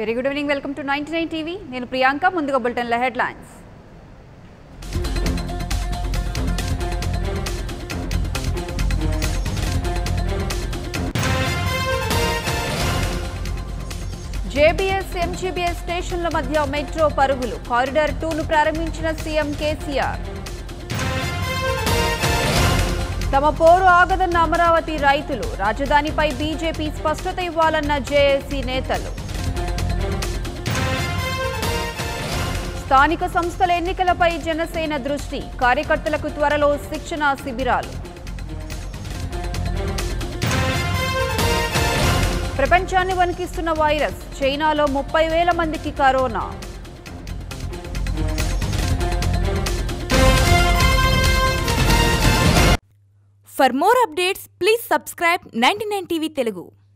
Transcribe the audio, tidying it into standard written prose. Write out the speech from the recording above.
Very good evening. Welcome to 99 TV. నేను ప్రియాంక. ముందుగా bulletin లో హెడ్లైన్స్. JBS MGBS స్టేషన్ల మధ్య మెట్రో పరుగులు. కారిడార్ 2 ను ప్రారంభించిన సీఎం కేసీఆర్. తమ పోరు ఆగదన్న అమరావతి రైతులు. రాజధానిపై బీజేపీ స్పష్టత ఇవ్వాలన్న జేఏసీ నేతలు. స్థానిక సంస్థల ఎన్నికలపై జనసేన దృష్టి. కార్యకర్తలకు త్వరలో శిక్షణా శిబిరాలు. ప్రపంచాన్ని వణికిస్తున్న వైరస్. చైనాలో 30,000 మందికి corona. For more updates, please subscribe 99 TV Telugu.